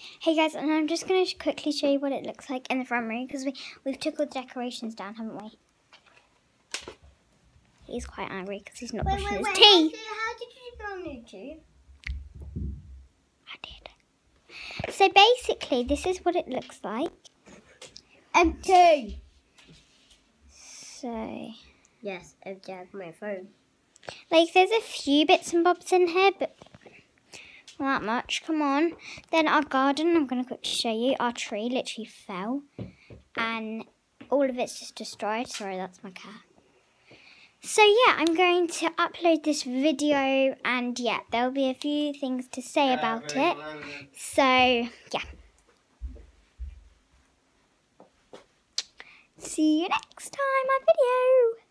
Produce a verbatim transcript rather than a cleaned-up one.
Hey guys, and I'm just going to quickly show you what it looks like in the front room because we, we've took all the decorations down, haven't we? He's quite angry because he's not wait, brushing wait, his wait. teeth. How did you go on YouTube? I did. So basically, this is what it looks like. Empty. So... Yes, empty. I have my phone. Like, there's a few bits and bobs in here, but not that much. Come on. Then our garden, I'm going to quickly show you. Our tree literally fell. And all of it's just destroyed. Sorry, that's my cat. So, yeah, I'm going to upload this video. And, yeah, there'll be a few things to say about it. So, yeah. See you next time, my video.